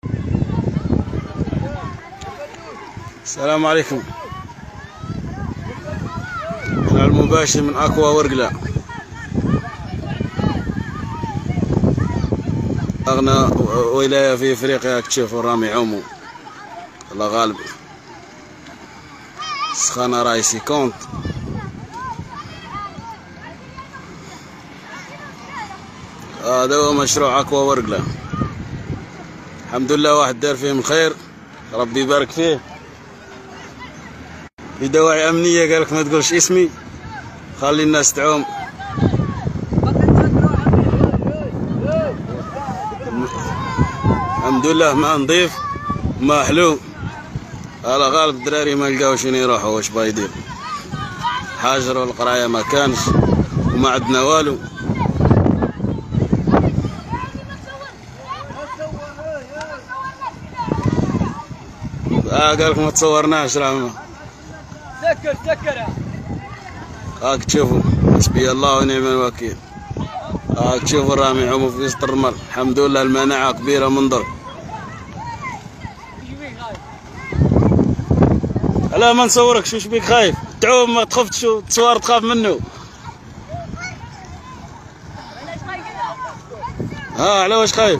السلام عليكم. أنا المباشر من أكوا ورقلة، أغنى ولاية في إفريقيا. تشوفوا رامي عومو، الله غالب. السخانة راهي 50. هذا هو مشروع أكوا ورقلة. الحمد لله واحد دار فيه من خير، ربي يبارك فيه. بدواعي أمنية قالك ما تقولش اسمي، خلي الناس تعوم. الحمد لله ماء نظيف، ماء حلو. على غالب الدراري ما لقاوش وين يروحوا، واش باغي يدير؟ حاجروا القرايه ما كانش، وما عندنا والو. قالك ما تصورناش، راه سكر. هاك تشوفوا، حسبي الله ونعم الوكيل. هاك تشوفوا رامي يعوموا في وسط الرمل. الحمد لله المناعة كبيرة منظر. لا ما نصوركش، وش بيك خايف؟ تعوم ما تخفتش، تصور تخاف منه. على واش خايف؟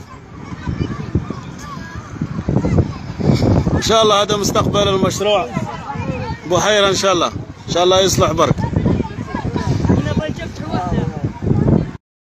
ان شاء الله هذا مستقبل المشروع. بحيرة ان شاء الله، ان شاء الله يصلح برك.